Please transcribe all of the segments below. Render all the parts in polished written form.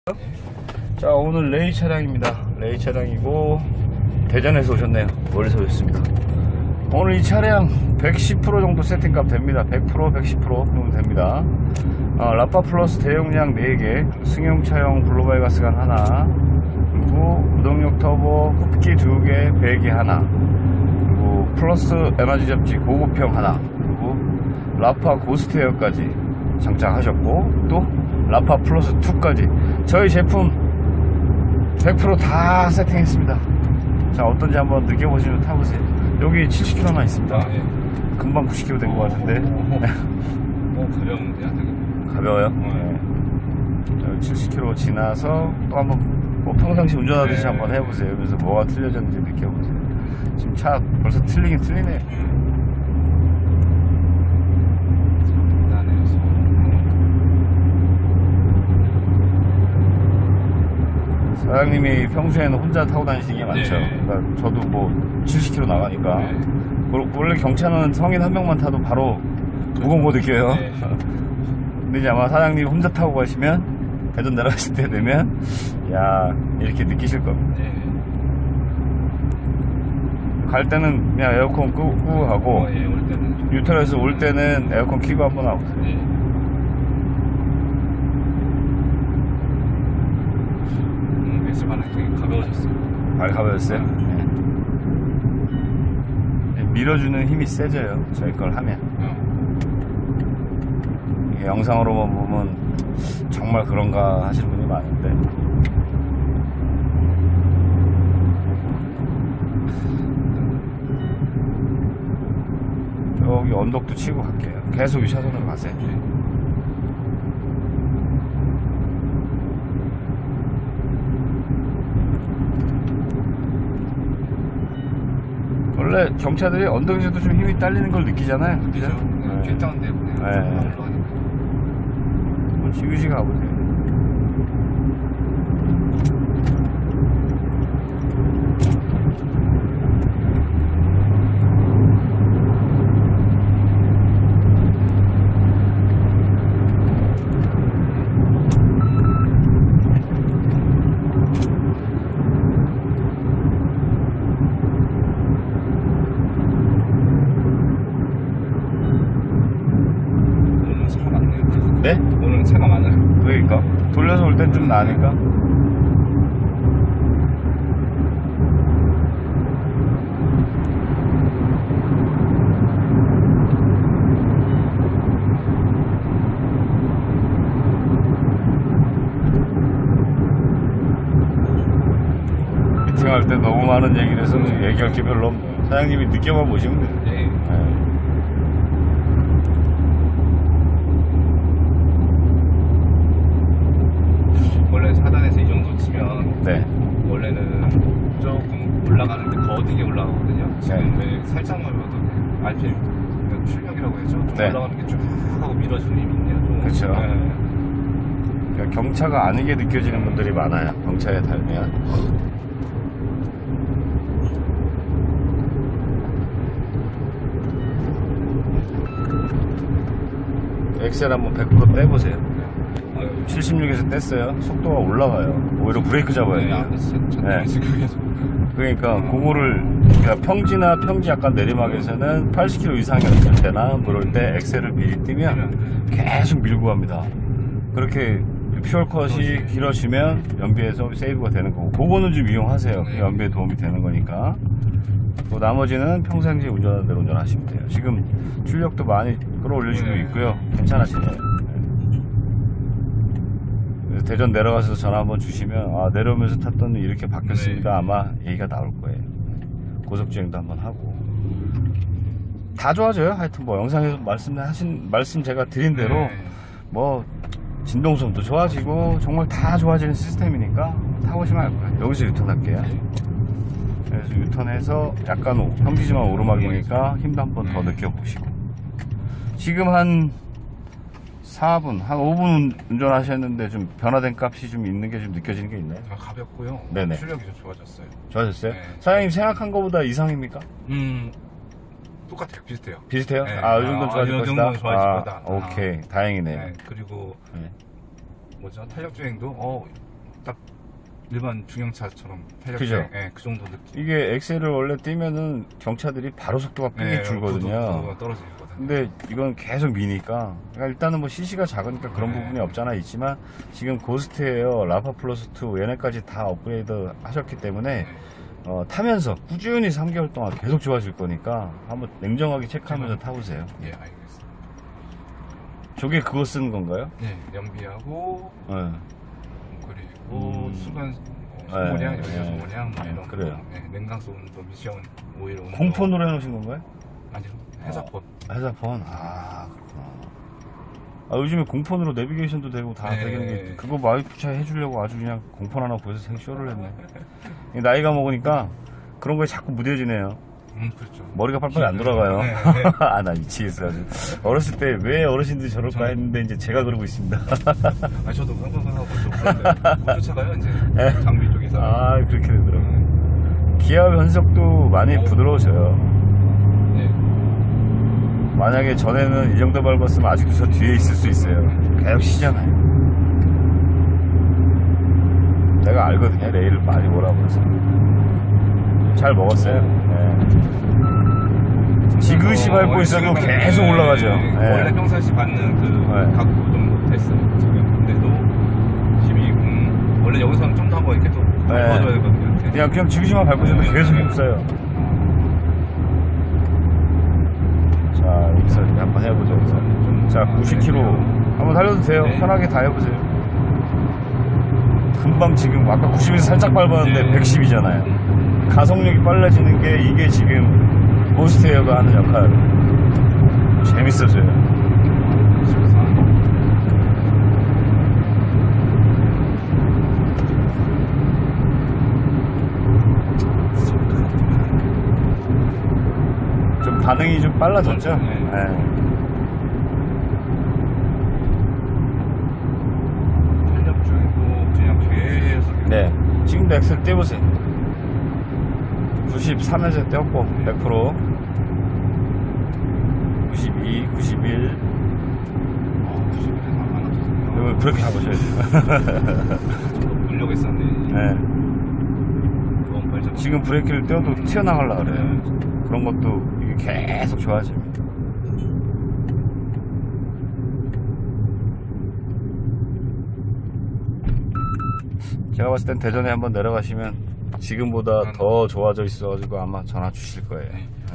자, 오늘 레이 차량입니다. 레이 차량이고 대전에서 오셨네요. 멀리서 오셨습니다. 오늘 이 차량 110% 정도 세팅값 됩니다. 100%, 110% 정도 됩니다. 라파 플러스 대용량 4개, 승용차용 블로바이 가스관 하나, 그리고 무동력 터보 흡기 2개, 배기 하나, 그리고 플러스 에너지 잡지 고급형 하나, 그리고 라파 고스트 에어까지 장착하셨고, 또 라파 플러스 2까지 저희 제품 100% 다 세팅했습니다. 자, 어떤지 한번 느껴보시면 타보세요. 여기 70km만 있습니다. 금방 90km 된 것 같은데. 가벼운데? 가벼워요? 네. 70km 지나서 또 한번 뭐 평상시 운전하듯이 한번 해보세요. 그래서 뭐가 틀려졌는지 느껴보세요. 지금 차 벌써 틀리긴 틀리네요. 사장님이 평소에는 혼자 타고 다니시는 게 많죠. 그러니까 저도 뭐 70km 나가니까. 원래 경차는 성인 한 명만 타도 바로 무거운 거 느껴요. 근데 이제 아마 사장님이 혼자 타고 가시면 대전 내려가실 때 되면 야, 이렇게 느끼실 겁니다. 갈 때는 그냥 에어컨 끄고 가고, 뉴트럴에서 올 때는 에어컨 켜고 한번 하고. 엑셀 반응이 되게 가벼워졌어요. 많이 가벼웠어요? 네. 밀어주는 힘이 세져요. 저희 걸 하면. 영상으로만 보면 정말 그런가 하시는 분이 많은데, 여기 언덕도 치고 갈게요. 계속 이 차선으로 가세요. 원래 경차들이 언덕에서도 좀 힘이 딸리는 걸 느끼잖아요. 그죠? 뒷다운 때문에. 지그시 가보세요. 네? 오늘 차가 많아요. 그러니까 돌려서 올 땐 좀 나으니까. 미팅할 때 너무 많은 얘기를 해서 얘기할 게 별로 없네요. 사장님이 늦게만 보시면 돼요. 원래 4단에서 이 정도 치면 네. 원래는 조금 올라가는데 더디게 올라가거든요. 지금 왜 살짝만 봐도 RPM 출력이라고 해서 좀 올라가는 게 쭉 하고 밀어주는 힘이 있네요. 좀. 그렇죠. 그러니까 경차가 아니게 느껴지는 분들이 많아요. 경차에 달면. 엑셀 한번 100% 떼보세요. 76에서 뗐어요. 속도가 올라가요. 오히려 브레이크 잡아야 돼요. 그러니까 그거를, 그러니까 평지나 평지 약간 내리막에서는 80km 이상이었을 때나 그럴 때 엑셀을 미리 띄면 계속 밀고 갑니다. 그렇게 퓨얼컷이 길어지면 연비에서 세이브가 되는 거고, 그거는 좀 이용하세요. 연비에 도움이 되는 거니까. 또 나머지는 평상시에 운전하는 대로 운전하시면 돼요. 지금 출력도 많이 끌어올려주고 있고요. 괜찮으시네요. 대전 내려가서 전화 한번 주시면, 아, 내려오면서 탔더니 이렇게 바뀌었습니다. 아마 얘기가 나올 거예요. 고속주행도 한번 하고. 다 좋아져요. 하여튼 뭐 영상에서 말씀 제가 드린 대로 뭐 진동성도 좋아지고 정말 다 좋아지는 시스템이니까 타보시면 알 거예요. 여기서 유턴할게요. 그래서 유턴해서 약간 평지지만 오르막이니까 힘도 한번 더 느껴보시고. 지금 한 4분, 한 5분 운전하셨는데 좀 변화된 값이 좀 있는 게 좀 느껴지는 게 있나요? 가볍고요. 네네. 출력이 좀 좋아졌어요. 좋아졌어요? 사장님 생각한 것보다 이상입니까? 똑같아요. 비슷해요. 비슷해요? 네. 이 정도는 좋아질 이 것이다? 정도는 좋아질 거다. 오케이. 다행이네요. 그리고 뭐죠? 탄력 주행도 딱 일반 중형차처럼 탄력. 그죠? 네, 그 정도 느낌. 이게 엑셀을 원래 띄면은 경차들이 바로 속도가 삐게 줄거든요. 떨어지거든. 근데 이건 계속 미니까, 그러니까 일단은 뭐 CC가 작으니까 그런 네. 부분이 없잖아 있지만, 지금 고스트에어, 라파 플러스 2 얘네까지 다 업그레이드 하셨기 때문에 네. 타면서 꾸준히 3개월 동안 계속 좋아질 거니까 한번 냉정하게 체크하면서 타보세요. 예, 알겠습니다. 저게 그거 쓰는 건가요? 예, 연비하고 네. 그리고 수건 소모량, 연료 소모량 뭐 이런 그래요. 거. 예, 냉각수 온도, 미션 오일 온도. 공폰으로 해놓으신 건가요? 아니요, 회사폰. 회사폰? 아, 그렇구나. 요즘에 공폰으로 내비게이션도 되고 다 네. 되겠는데, 그거 와이프차 해주려고 아주 그냥 공폰 하나 구해서 생쇼를 했네. 나이가 먹으니까 그런 거에 자꾸 무뎌지네요. 그렇죠. 머리가 팔팔이 안 돌아가요. 네, 네. 아, 나 미치겠어. 아주. 어렸을 때 왜 어르신들이 저럴까 했는데, 이제 제가 그러고 있습니다. 아, 저도 깜깜하고 좀 그런데 못 쫓아가요, 이제. 네. 장비 쪽에서. 아, 그렇게 되더라고요. 기아 변속도 많이 부드러우셔요. 네. 만약에 전에는 이 정도 밟았으면 아직도 저 뒤에 있을 수 있어요. 계속 쉬잖아요. 내가 알거든요. 레일을 많이 몰아버려서. 잘 먹었어요. 네. 지그시 밟고 있어도 계속 올라가죠. 네. 원래 평상시 받는 그 네. 각도 정도 됐어요, 지금. 근데도 12, 원래 여기서는 좀 더 한번 이렇게 또 밟아줘야 되거든요. 그냥 지그시만 밟고 있어도 계속 없어요. 자, 여기서 이제 한번 해보죠. 여기서. 자, 90km. 한번 달려도 돼요. 네. 편하게 다 해보세요. 금방 지금 아까 90에서 살짝 밟았는데 네. 110이잖아요. 가속력이 빨라지는 게 이게 지금 고스트에어가 하는 역할. 재밌어져요. 좀 반응이 좀 빨라졌죠? 네. 탄력 중이고 그냥 계속. 네. 지금도 엑셀 떼보세요. 93에서 떼었고, 100%. 92, 91. 90에서 안 왔거든요. 그렇게 가보셔야 돼요. 물려고 했었네. 네. 너무 빨리 잡았어. 지금 브레이크를 떼어도 튀어나가려고 그래요. 그런 것도 이게 계속 좋아집니다. 제가 봤을 땐 대전에 한번 내려가시면 지금보다 더 좋아져 있어가지고 아마 전화 주실 거예요.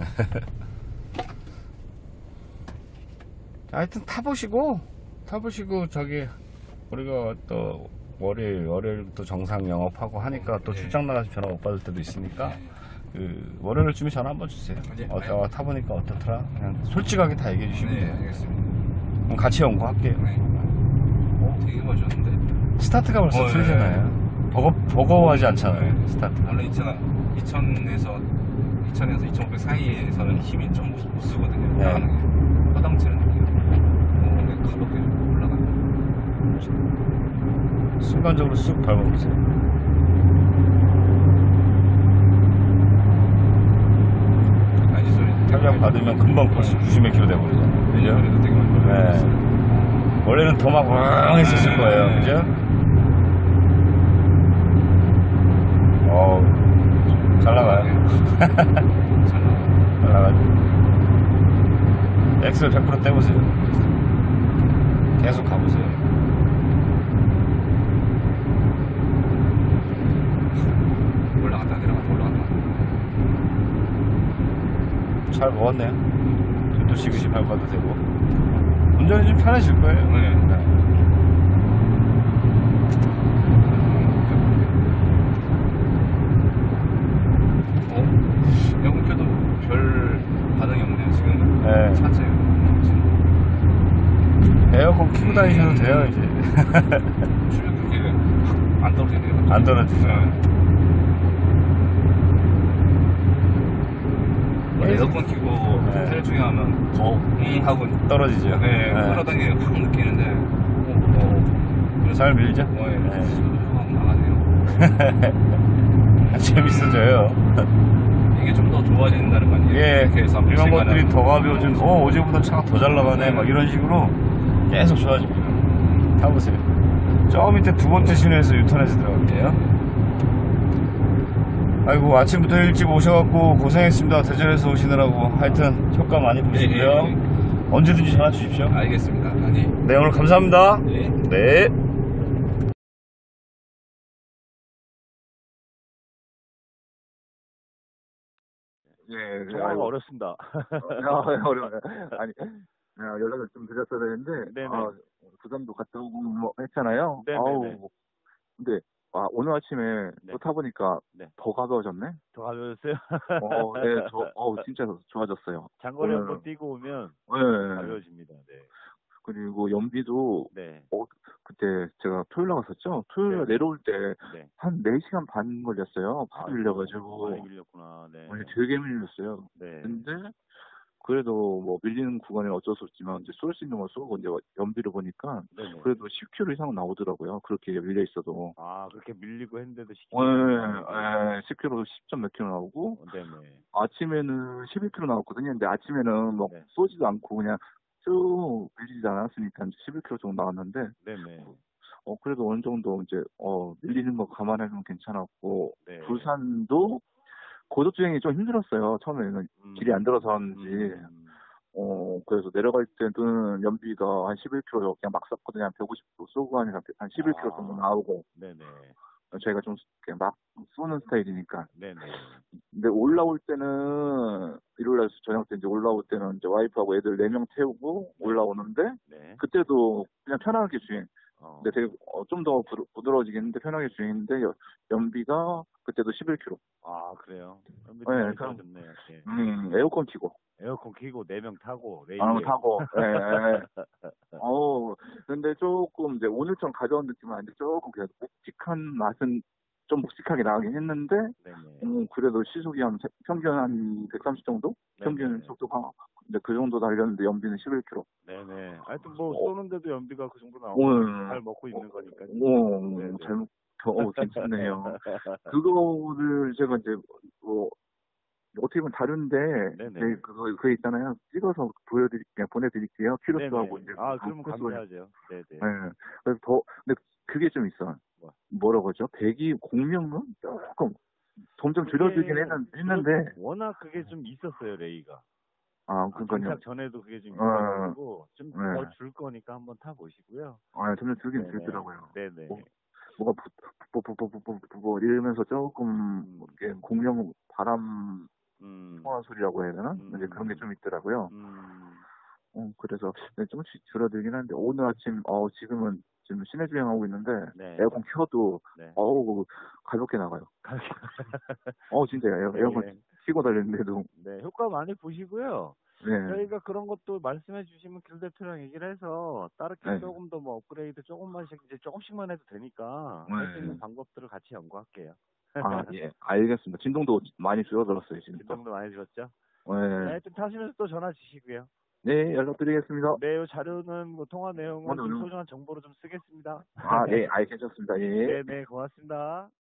하여튼 타보시고 저기 우리가 또 월요일부터 정상 영업하고 하니까 또 출장 나가서 전화 못 받을 때도 있으니까 그 월요일쯤에 전화 한번 주세요. 타보니까 어떻더라? 그냥 솔직하게 다 얘기해 주시면 네, 돼요. 알겠습니다. 그럼 같이 연구할게요. 되게 멋있는데? 스타트가 벌써 네. 틀리잖아요. 버거워하지 않잖아요. 스타트. 원래 2000에서 2500 사이에서는 힘이 좀 못 쓰거든요. 네. 허당치는 느낌. 근데 가볍게 올라가요. 순간적으로 쑥 밟아보세요. 아니 소리. 탄력 받으면 금방 벌써 90몇 킬로 돼버리잖아요. 그죠? 소리도 되게 많이 네. 원래는 더 막 왕 했었을 거예요. 그죠? 잘 나가요. 잘 나가죠. 엑셀 100% 떼보세요. 계속 가보세요. 올라갔다 내려갔다 올라갔다. 잘 먹었네요. 또 지그시 밟아도 되고. 운전이 좀 편해질 거예요. 네. 여기 켜도 별 반응이 없네요 지금. 네. 차세요. 에어컨 켜고 다니셔도 돼요, 이제. 출력이 안 떨어지네요. 안 떨어지죠. 원래 에어컨 켜고 탈 중에 하면 더 하고 떨어지죠. 네, 끌어당기게 확 느끼는데 잘 밀죠? 확 나가네요. 재밌어져요. 이게 좀 더 좋아진다는 거 아니에요? 예, 이렇게 해서 이런 것들이 더 가벼워진, 어제보다 차가 더 잘 나가네, 막 이런 식으로 계속 좋아집니다. 타보세요. 저 밑에 두 번째 시내에서 유턴해서 들어갈게요. 아이고, 아침부터 일찍 오셔갖고 고생했습니다. 대전에서 오시느라고. 하여튼 효과 많이 보시고요. 언제든지 전화 주십시오. 알겠습니다. 아니. 네, 오늘 감사합니다. 네. 네. 예, 통화가 어렵습니다. 어려워요. 아니, 연락을 좀 드렸어야 되는데, 네네. 부산도 갔다 오고 뭐 했잖아요. 네네네. 아우, 근데, 오늘 아침에 네. 또 타보니까 네. 더 가벼워졌네? 더 가벼웠어요? 네, 진짜 좋아졌어요. 장거리 오늘, 한번 뛰고 오면 네. 가벼워집니다. 네. 그리고 연비도, 네. 그때 제가 토요일 나갔었죠? 토요일 네. 내려올 때 네. 한 4시간 반 걸렸어요. 파도 밀려가지고. 많이 밀렸구나. 네. 되게 밀렸어요. 네. 근데 그래도 뭐 밀리는 구간은 어쩔 수 없지만 이제 쏠 수 있는 걸 쏘고 이제 연비를 보니까 네네. 그래도 10km 이상 나오더라고요. 그렇게 밀려 있어도. 그렇게 밀리고 했는데도 네, 10km 10점 몇 킬로 나오고 네네. 아침에는 11km 나왔거든요. 근데 아침에는 뭐 네. 쏘지도 않고 그냥 쭉 밀리지 않았으니까 이제 11km 정도 나왔는데 네네. 그래도 어느 정도 이제 밀리는 거 감안하면 괜찮았고 네. 부산도 고속 주행이 좀 힘들었어요. 처음에는 길이 안 들어서는지. 그래서 내려갈 때는 연비가 한 11km 그냥 막 쐈거든요. 한 150km 쏘고 한 11km 정도 나오고. 네네. 저희가 좀 그냥 막 쏘는 스타일이니까. 네네. 근데 올라올 때는 일요일날 저녁 때 이제 올라올 때는 이제 와이프하고 애들 4명 태우고 올라오는데 네. 그때도 그냥 편하게 주행. 근데 되게 좀 더 부드러워지겠는데 편하게 주행인데 연비가 그때도 11km. 그래요? 네, 그럼 그럼 좋네요. 네. 에어컨 켜고. 에어컨 켜고 4명 타고 레이에 타고. 예. 근데 조금 이제 오늘처럼 가벼운 느낌은 아닌데 조금 그래도 묵직한 맛은 좀 묵직하게 나가긴 했는데, 네네. 그래도 시속이 평균 한 130 정도? 평균 네네. 속도가. 근데 그 정도 달렸는데 연비는 11km. 네네. 하여튼 뭐 쏘는데도 연비가 그 정도 나오고 잘 먹고 있는 거니까. 네네. 잘 먹고, 괜찮네요. 그거를 제가 이제 어떻게 보면 다른데, 네네. 그거 있잖아요. 찍어서 보내드릴게요. 키로수하고 네네. 이제. 그러면 감사하죠. 네네. 네. 그래서 근데 그게 좀 있어. 뭐라고 그러죠? 배기 공명은 조금 점점 줄어들긴 했는데. 워낙 그게 좀 있었어요, 레이가. 그러니까요. 정착 전에도 그게 좀 있어가지고 좀 더 네. 줄 거니까 한번 타보시고요. 점점 줄긴 네네. 줄더라고요. 네네. 뭐가 이러면서 조금 이렇게 공명 바람 통화 소리라고 해야 되나? 이제 그런 게 좀 있더라고요. 그래서 조금씩 줄어들긴 한데 오늘 아침 지금 시내 주행하고 있는데 네. 에어컨 켜도 네. 가볍게 나가요. 진짜 에어컨 켜고 달렸는데도. 네, 효과 많이 보시고요. 네. 저희가 그런 것도 말씀해 주시면 길 대표랑 얘기를 해서 따르게 네. 조금 더 뭐 업그레이드 조금만씩 이제 조금씩만 해도 되니까 네. 할 수 있는 방법들을 같이 연구할게요. 예, 알겠습니다. 진동도 많이 줄어들었어요, 지금. 진동도 많이 줄었죠? 네. 하여튼 타시면서 또 전화 주시고요. 네, 연락드리겠습니다. 네, 이 자료는 뭐 통화 내용은 좀 오늘. 소중한 정보로 좀 쓰겠습니다. 네, 괜찮습니다. 예. 네, 고맙습니다.